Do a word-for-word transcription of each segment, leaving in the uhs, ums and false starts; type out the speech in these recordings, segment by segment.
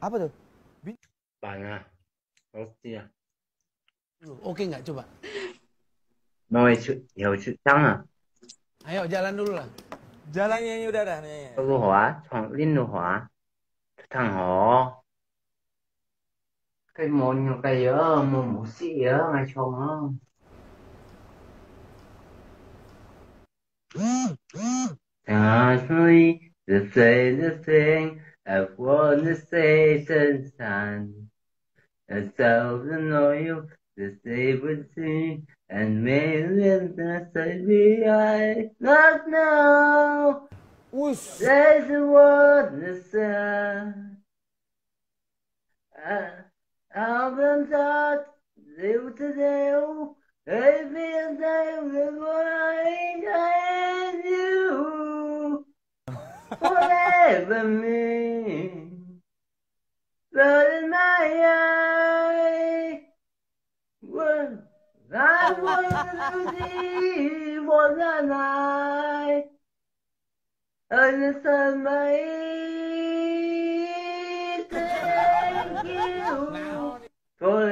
Apa tuh? Banyak. Roti ya. Oke nggak coba? Mau ikut, ya ikut sana. Ayo jalan dulu lah. Jalan nyanyi udara nih. 路滑，从林路滑，汤河。Cái môn nhiều cái ở môn mù xí ở ngay trong á. Thà suy, the say the thing, I wanna say sunshine. I self know you, the say would see, and millions that say we I not know. Us. There's a word to say. I've been taught, live today, every day, I and you. Forever me, blood in my eye. When I want to see for the night, understand my thank you for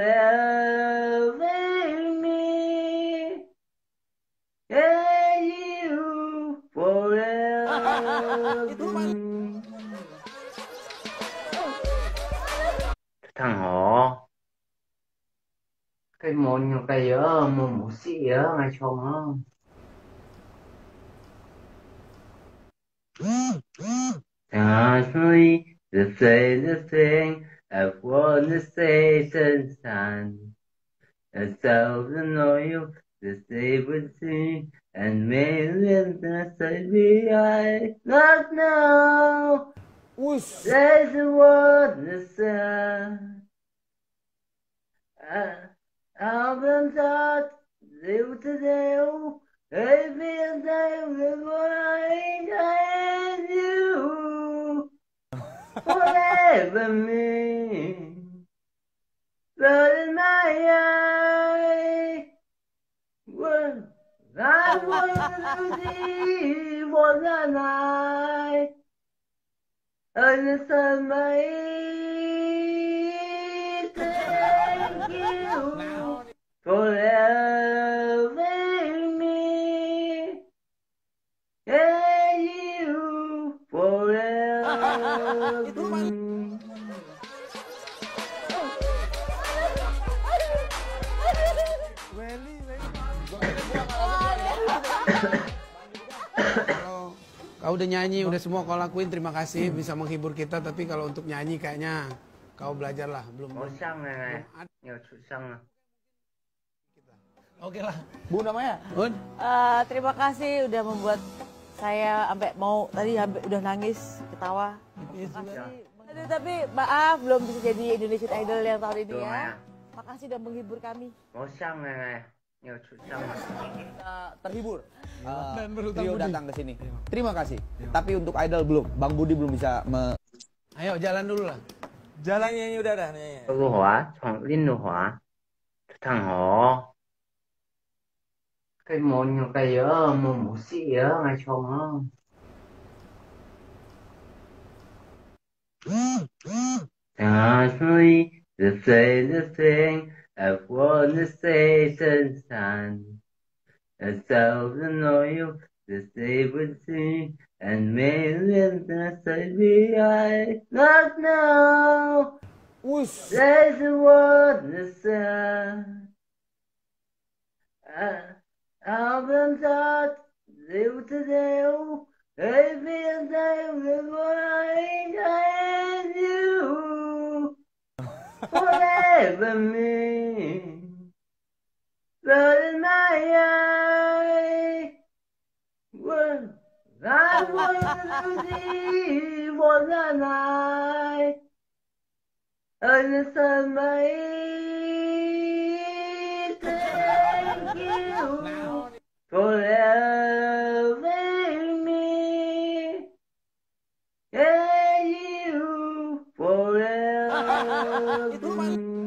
loving me, and you forever. Thằng họ cái môn nhiều cái ở môn mù xí ở ngay trong á. Thà suy, the say the thing, I wanna say sunshine. I self know you, the say would see, and millions that say we I not know. Us. There's a word to say. I've been taught, live today, every day with I and you. Forever me, blood in my eye. When I want to see for the night, understand my thank you for loving me, and you forever. Welly, Welly. Kalau kau udah nyanyi, udah semua kau lakuin, terima kasih bisa menghibur kita. Tapi kalau untuk nyanyi kayaknya kau belajar lah, belum. Có belum. xăng này này, nhiều chút xăng này. Oke lah. Bu namanya? Un, Eh, terima kasih udah membuat saya sampai mau tadi hampir udah nangis ketawa. Terima kasih. Aduh, tapi maaf belum bisa jadi Indonesian Idol yang tahun ini Tuh, ya. Maya. Makasih udah menghibur kami. Có xăng này này, nhiều chút xăng này. Kita terhibur. Uh, Dan berhutang Rio budi. datang ke sini. Terima kasih. Tapi untuk Idol belum. Bang Budi belum bisa me... ayo jalan dulu lah. Jalan nyanyi udara nih. 路滑，从林路滑，汤河。Cái môn nhiều cái ở môn mù xí ở ngay trong á. Thà suy, the say the thing, I wanna say sunshine. I self know you, the say would see, and millions that say we I not know. Us. There's a word to say. I've been taught, live today, every day with I and you. Forever me, blood in my eye. When I want to see for the night, understand my thank you for loving me, and you forever.